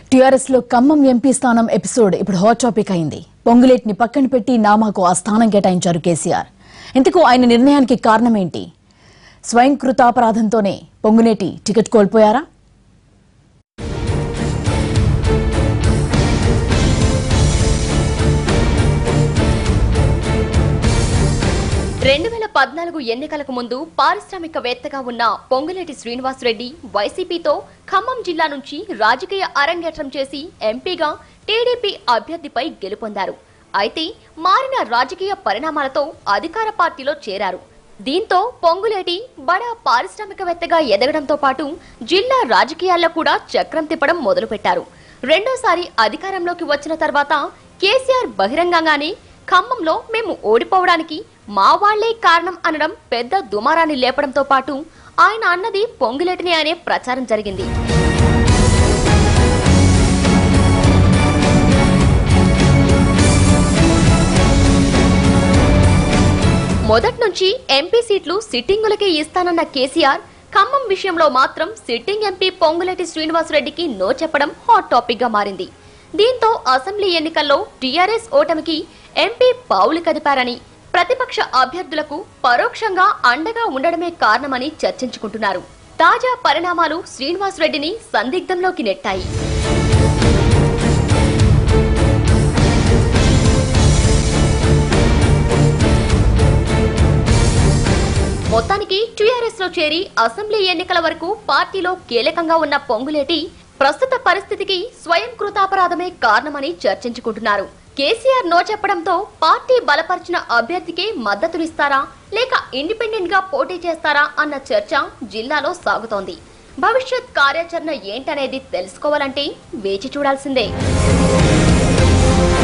TRS లో Khammam MP స్థానం episode ఇప్పుడు హాట్ టాపిక్ అయింది. పొంగులేటిని పక్కన పెట్టి నామాకు ఆ స్థానం కేటాయించారు కేసీఆర్. ఇంతకు ఆయన నిర్ణయానికి కారణం ఏంటి? స్వయంకృతాపరాధంతోనే పొంగులేటి టికెట్ కోల్పోయారా? 2014 ఎన్నికలకు ముందు పారిశ్రామికవేత్తగా ఉన్న పొంగులేటి శ్రీనివాసరెడ్డి వైసీపీతో ఖమ్మం జిల్లా నుంచి రాజకీయ అరంగేట్రం చేసి ఎంపీగా టీడీపీ అభ్యర్థిపై గెలుపొందారు. అయితే మారిన రాజకీయ పరిణామాలతో అధికార పార్టీలో చేరారు. దీంతో పొంగులేటి బడా పారిశ్రామికవేత్తగా ఎదగడంతో పాటు జిల్లా రాజకీయాల్లో కూడా చక్రం తిప్పడం మొదలుపెట్టారు. రెండోసారి అధికారంలోకి వచ్చిన తర్వాత కేసీఆర్ బహిరంగంగానే ఖమ్మంలో మేము ఓడిపోవడానికి మా వాళ్లే కారణం అనడం పెద్ద దుమారాన్ని లేపడంతో పాటు ఆయన అన్నది పొంగులేటిని అనే ప్రచారం జరిగింది. మొదటి నుంచి ఎంపీ సీట్లు సిట్టింగులకే ఇస్తానన్న కేసీఆర్ ఖమ్మం విషయంలో మాత్రం సిట్టింగ్ ఎంపీ పొంగులేటి శ్రీనివాసరెడ్డికి నో చెప్పడం హాట్ టాపిక్ గా మారింది. దీంతో అసెంబ్లీ ఎన్నికల్లో టీఆర్ఎస్ ఓటమికి ఎంపీ పావులు కదిపారని, ప్రతిపక్ష అభ్యర్థులకు పరోక్షంగా అండగా ఉండడమే కారణమని చర్చించుకుంటున్నారు. తాజా పరిణామాలు శ్రీనివాసరెడ్డిని సందిగ్ధంలోకి నెట్టాయి. మొత్తానికి టీఆర్ఎస్ లో చేరి అసెంబ్లీ ఎన్నికల వరకు పార్టీలో కీలకంగా ఉన్న పొంగులేటి ప్రస్తుత పరిస్థితికి స్వయం కృతాపరాధమే కారణమని చర్చించుకుంటున్నారు. కేసీఆర్ నో చెప్పడంతో పార్టీ బలపరిచిన అభ్యర్థికే మద్దతునిస్తారా లేక ఇండిపెండెంట్ గా పోటీ చేస్తారా అన్న చర్చ జిల్లాలో సాగుతోంది. భవిష్యత్ కార్యాచరణ ఏంటనేది తెలుసుకోవాలంటే వేచి చూడాల్సిందే.